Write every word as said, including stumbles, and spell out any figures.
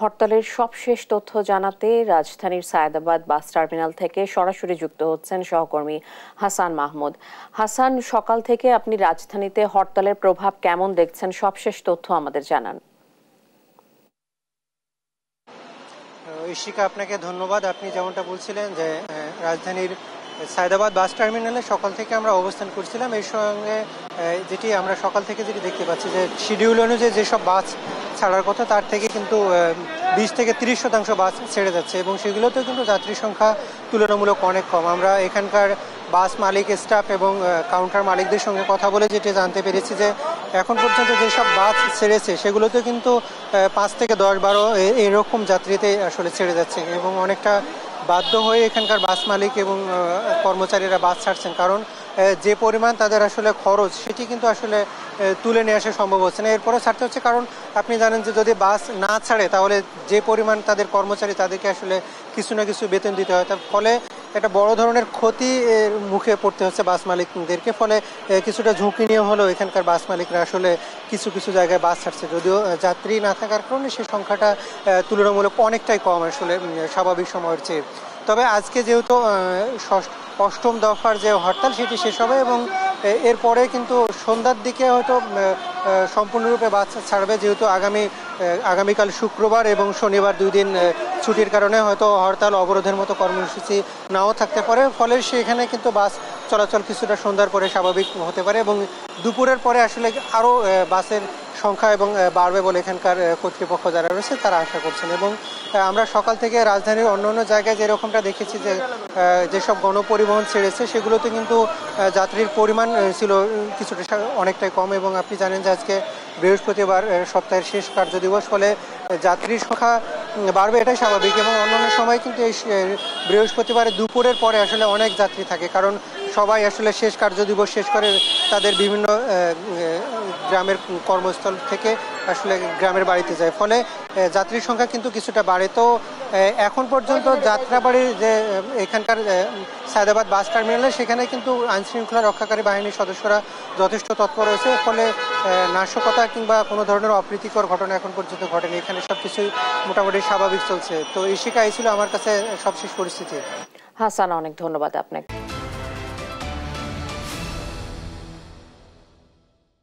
হরতালের সবশেষ তথ্য জানাতে রাজধানীর সায়েদাবাদ বাস টার্মিনাল থেকে সরাসরি যুক্ত হচ্ছেন সহকর্মী হাসান মাহমুদ। হাসান, সকাল থেকে আপনি রাজধানীতে হরতালের প্রভাব কেমন দেখছেন, সবশেষ তথ্য আমাদের জানান। ইশিকা, আপনাকে ধন্যবাদ। আপনি যেমনটা বলছিলেন যে রাজধানীর সায়েদাবাদ বাস টার্মিনালে সকাল থেকে আমরা অবস্থান করছিলাম। এর সঙ্গে যেটি আমরা সকাল থেকে যেটি দেখতে পাচ্ছি যে শিডিউল অনুযায়ী যেসব বাস ছাড়ার কথা তার থেকে কিন্তু বিশ থেকে তিরিশ শতাংশ বাস ছেড়ে যাচ্ছে এবং সেগুলোতেও কিন্তু যাত্রী সংখ্যা তুলনামূলক অনেক কম। আমরা এখানকার বাস মালিক, স্টাফ এবং কাউন্টার মালিকদের সঙ্গে কথা বলে যেটি জানতে পেরেছি যে এখন পর্যন্ত যেসব বাস ছেড়েছে সেগুলোতে কিন্তু পাঁচ থেকে দশ বারো এরকম যাত্রীতে আসলে ছেড়ে যাচ্ছে এবং অনেকটা বাধ্য হয়ে এখানকার বাস মালিক এবং কর্মচারীরা বাস ছাড়ছেন, কারণ যে পরিমাণ তাদের আসলে খরচ সেটি কিন্তু আসলে তুলে নিয়ে আসা সম্ভব হচ্ছে না। এরপরে ছাড়তে হচ্ছে কারণ আপনি জানেন যে যদি বাস না ছাড়ে তাহলে যে পরিমাণ তাদের কর্মচারী তাদেরকে আসলে কিছু না কিছু বেতন দিতে হয়, তার ফলে একটা বড় ধরনের ক্ষতি মুখে পড়তে হচ্ছে বাস মালিকদেরকে। ফলে কিছুটা ঝুঁকি নিয়ে হলেও এখানকার বাস মালিকরা আসলে কিছু কিছু জায়গায় বাস ছাড়ছে, যদিও যাত্রী না থাকার কারণে সেই সংখ্যাটা তুলনামূলক অনেকটাই কম আসলে স্বাভাবিক সময়ের চেয়ে। তবে আজকে যেহেতু অষ্টম দফার যে হরতাল সেটি শেষ হবে এবং এরপরে কিন্তু সন্ধ্যার দিকে হয়তো সম্পূর্ণরূপে বাস ছাড়বে, যেহেতু আগামী আগামীকাল শুক্রবার এবং শনিবার দুই দিন ছুটির কারণে হয়তো হরতাল অবরোধের মতো কর্মসূচি নাও থাকতে পারে। ফলে সেখানে কিন্তু বাস চলাচল কিছুটা সন্ধ্যার পরে স্বাভাবিক হতে পারে এবং দুপুরের পরে আসলে আরও বাসের সংখ্যা এবং বাড়বে বলে এখানকার কর্তৃপক্ষ যারা রয়েছে তারা আশা করছেন। এবং আমরা সকাল থেকে রাজধানীর অন্য অন্য জায়গায় যেরকমটা দেখেছি যে যেসব গণপরিবহন ছেড়েছে সেগুলোতে কিন্তু যাত্রীর পরিমাণ ছিল কিছুটা অনেকটাই কম এবং আপনি জানেন যে আজকে বৃহস্পতিবার সপ্তাহের শেষ কার্যদিবস, ফলে যাত্রীর সংখ্যা বাড়বে এটাই স্বাভাবিক। এবং অন্যান্য সময় কিন্তু এই বৃহস্পতিবারে দুপুরের পরে আসলে অনেক যাত্রী থাকে, কারণ সবাই আসলে শেষ কার্যদিবস শেষ করে তাদের বিভিন্ন গ্রামের কর্মস্থল থেকে আসলে গ্রামের বাড়িতে যায়, ফলে যাত্রীর সংখ্যা কিন্তু কিছুটা বাড়ে। তো এখন পর্যন্ত যাত্রাবাড়ির যে এখানকার সায়েদাবাদ বাস টার্মিনালে সেখানে কিন্তু আইনশৃঙ্খলা রক্ষাকারী বাহিনীর সদস্যরা যথেষ্ট তৎপর রয়েছে, ফলে নাশকতা কিংবা কোনো ধরনের অপ্রীতিকর ঘটনা এখন পর্যন্ত ঘটেনি। এখানে সব কিছুই মোটামুটি স্বাভাবিক চলছে। তো ইশিকা, এই ছিল আমার কাছে সবশেষ পরিস্থিতি। হাসান, অনেক ধন্যবাদ আপনাকে।